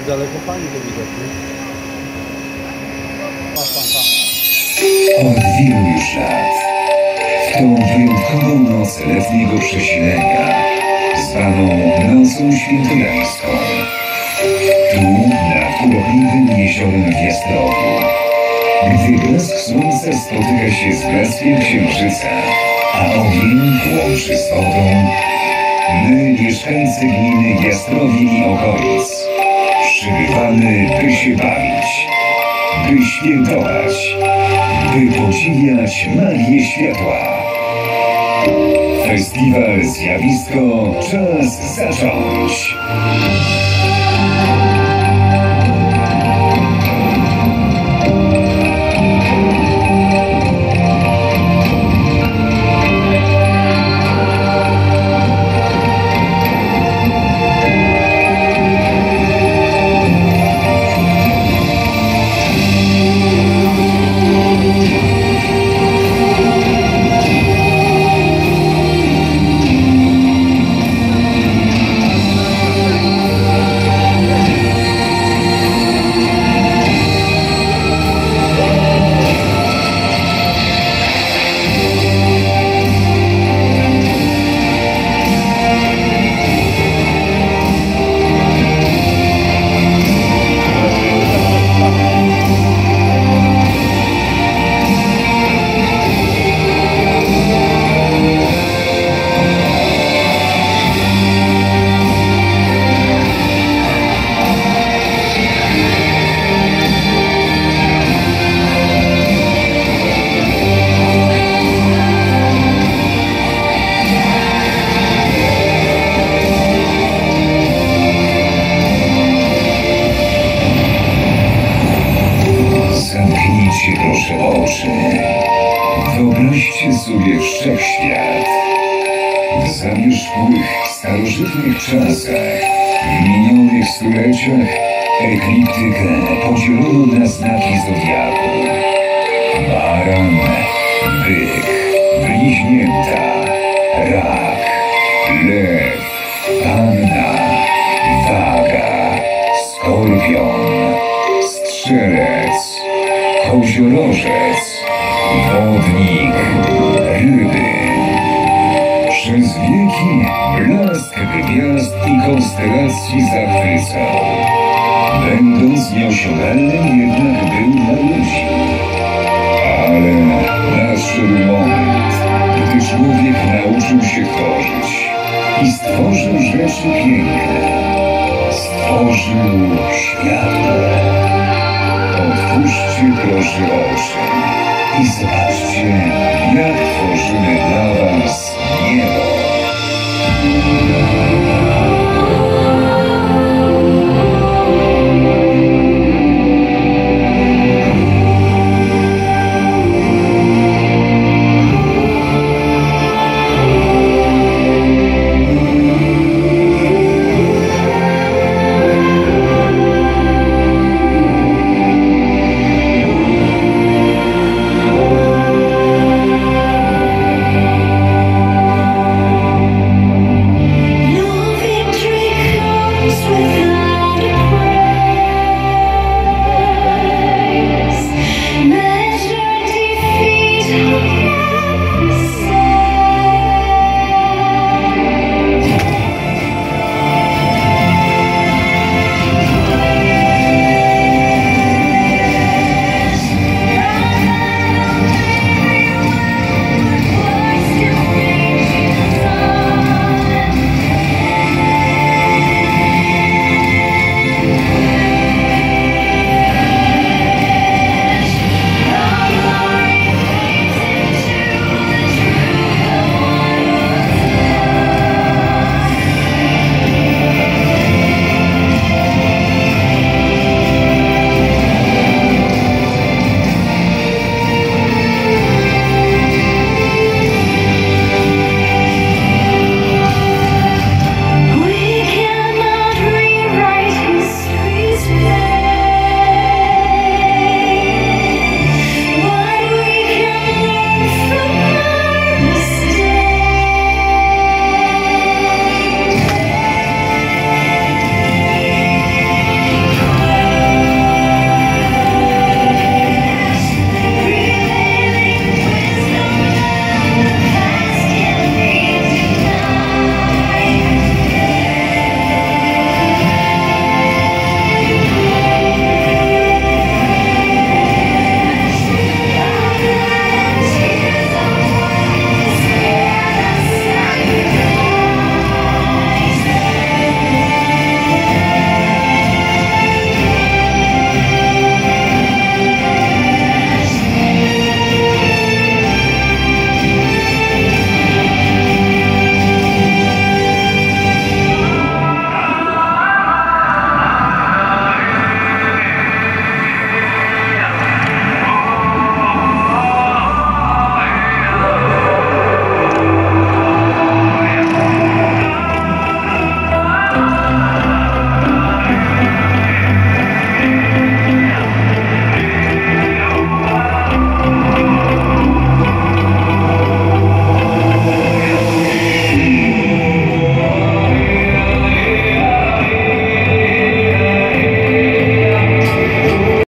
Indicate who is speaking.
Speaker 1: daleko pani to widać, nie?
Speaker 2: Od wielu już lat, w tą wyjątkową noc letniego przesilenia, zwaną Nocą Świętojańską, tu, nad urokliwym jeziorem w Jastrowiu, gdy blask słońca spotyka się z blaskiem księżyca, a ogień łączy z wodą, my, mieszkańcy gminy Jastrowie i okolic, przybywamy, by się bawić, by świętować, by podziwiać magię światła. Festiwal Zjawisko czas zacząć. Zamknijcie proszę oczy. Wyobraźcie sobie wszechświat. W zamierzchłych, starożytnych czasach, w minionych stuleciach, ekliptykę podzielono na znaki zodiaku. Baran, byk, bliźnięta, rak, lew, panna, waga, skorpion, strzelec, koziorożec, wodnik, ryby. Przez wieki blask gwiazd i konstelacji zachwycał, będąc nieosiągalnym jednak był dla ludzi. Ale nadszedł moment, gdy człowiek nauczył się tworzyć i stworzył rzeczy piękne. Stworzył światło. Otwórzcie proszę oczy i zobaczcie, jak tworzymy dla was